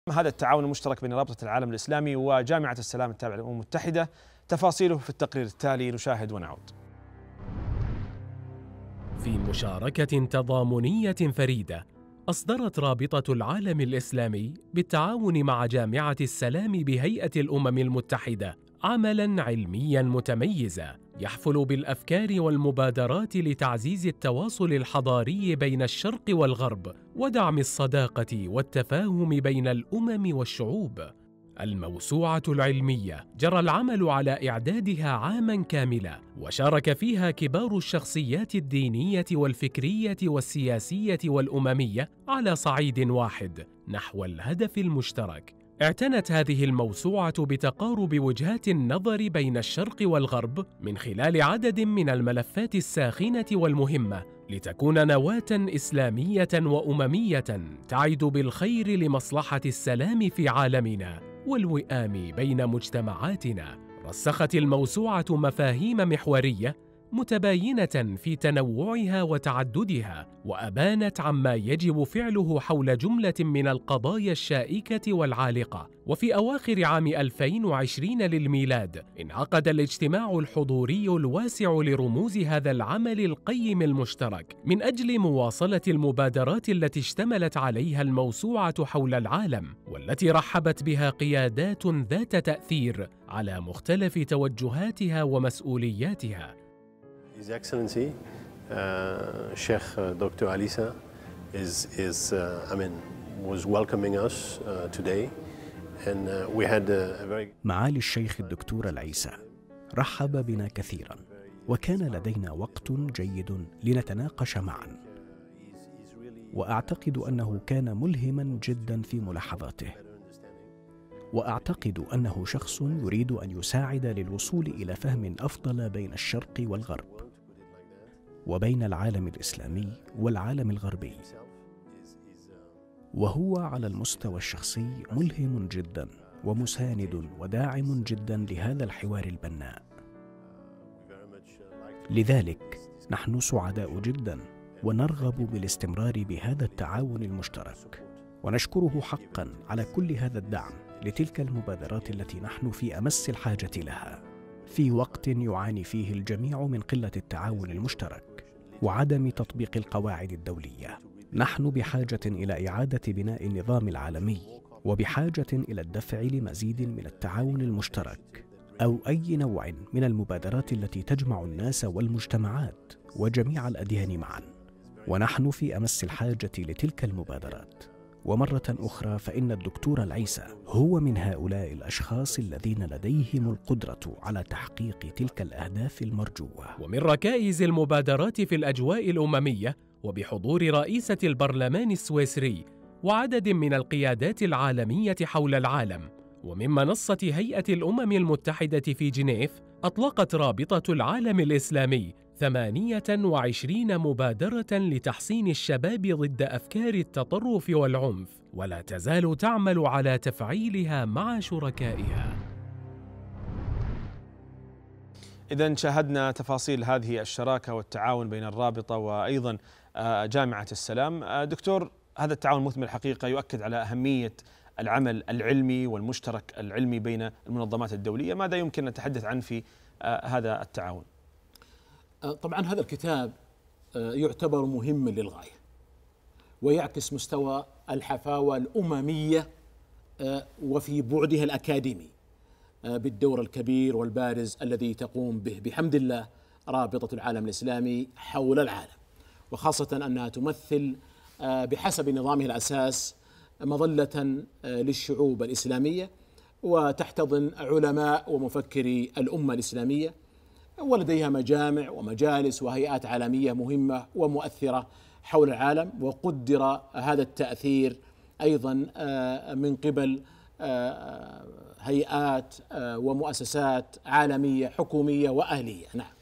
هذا التعاون المشترك بين رابطة العالم الإسلامي وجامعة السلام التابعة للأمم المتحدة؟ تفاصيله في التقرير التالي، نشاهد ونعود. في مشاركة تضامنية فريدة، أصدرت رابطة العالم الإسلامي بالتعاون مع جامعة السلام بهيئة الأمم المتحدة عملاً علمياً متميزاً يحفل بالأفكار والمبادرات لتعزيز التواصل الحضاري بين الشرق والغرب ودعم الصداقة والتفاهم بين الأمم والشعوب. الموسوعة العلمية جرى العمل على إعدادها عاماً كاملاً، وشارك فيها كبار الشخصيات الدينية والفكرية والسياسية والأممية على صعيد واحد نحو الهدف المشترك. اعتنت هذه الموسوعة بتقارب وجهات النظر بين الشرق والغرب من خلال عدد من الملفات الساخنة والمهمة، لتكون نواة إسلامية وأممية تعد بالخير لمصلحة السلام في عالمنا والوئام بين مجتمعاتنا. رسخت الموسوعة مفاهيم محورية متباينة في تنوعها وتعددها، وأبانت عما يجب فعله حول جملة من القضايا الشائكة والعالقة. وفي أواخر عام 2020 للميلاد انعقد الاجتماع الحضوري الواسع لرموز هذا العمل القيم المشترك من أجل مواصلة المبادرات التي اشتملت عليها الموسوعة حول العالم، والتي رحبت بها قيادات ذات تأثير على مختلف توجهاتها ومسؤولياتها. His Excellency, Sheikh Dr. Alisa was welcoming us today, and we had a very. معالي الشيخ الدكتور العيسى رحب بنا كثيرا، وكان لدينا وقت جيد لنتناقش معا، وأعتقد أنه كان ملهما جدا في ملاحظاته، وأعتقد أنه شخص يريد أن يساعد للوصول إلى فهم أفضل بين الشرق والغرب وبين العالم الإسلامي والعالم الغربي، وهو على المستوى الشخصي ملهم جدا ومساند وداعم جدا لهذا الحوار البناء. لذلك نحن سعداء جدا ونرغب بالاستمرار بهذا التعاون المشترك، ونشكره حقا على كل هذا الدعم لتلك المبادرات التي نحن في أمس الحاجة لها في وقت يعاني فيه الجميع من قلة التعاون المشترك وعدم تطبيق القواعد الدولية. نحن بحاجة إلى إعادة بناء النظام العالمي، وبحاجة إلى الدفع لمزيد من التعاون المشترك أو أي نوع من المبادرات التي تجمع الناس والمجتمعات وجميع الأديان معا، ونحن في أمس الحاجة لتلك المبادرات. ومرة أخرى فإن الدكتور العيسى هو من هؤلاء الأشخاص الذين لديهم القدرة على تحقيق تلك الأهداف المرجوة. ومن ركائز المبادرات في الأجواء الأممية وبحضور رئيسة البرلمان السويسري وعدد من القيادات العالمية حول العالم، ومن منصة هيئة الأمم المتحدة في جنيف، أطلقت رابطة العالم الإسلامي 28 مبادرة لتحصين الشباب ضد أفكار التطرف والعنف، ولا تزال تعمل على تفعيلها مع شركائها. إذن شاهدنا تفاصيل هذه الشراكة والتعاون بين الرابطة وأيضا جامعة السلام. دكتور، هذا التعاون مثمر الحقيقة يؤكد على أهمية العمل العلمي والمشترك العلمي بين المنظمات الدولية. ماذا يمكن أن نتحدث عنه في هذا التعاون؟ طبعا هذا الكتاب يعتبر مهما للغاية، ويعكس مستوى الحفاوة الأممية وفي بعدها الأكاديمي بالدور الكبير والبارز الذي تقوم به بحمد الله رابطة العالم الإسلامي حول العالم، وخاصة أنها تمثل بحسب نظامها الأساس مظلة للشعوب الإسلامية، وتحتضن علماء ومفكري الأمة الإسلامية، ولديها مجامع ومجالس وهيئات عالمية مهمة ومؤثرة حول العالم. وقدر هذا التأثير أيضا من قبل هيئات ومؤسسات عالمية حكومية وأهلية. نعم.